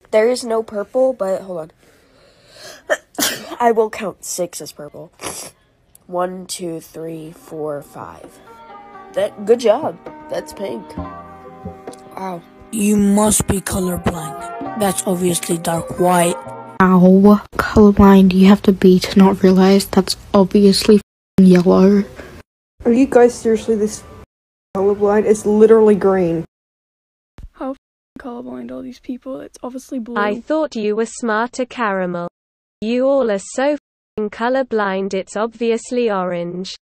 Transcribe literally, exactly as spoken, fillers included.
There is no purple, but hold on. I will count six as purple. One, two, three, four, five. That good job. That's pink. Wow. You must be colorblind. That's obviously dark white. Ow. Colorblind you have to be to not realize that's obviously yellow. Are you guys seriously this colorblind? It's literally green. How colorblind are these people? It's obviously blue. I thought you were smarter, Caramel. You all are so colorblind, it's obviously orange.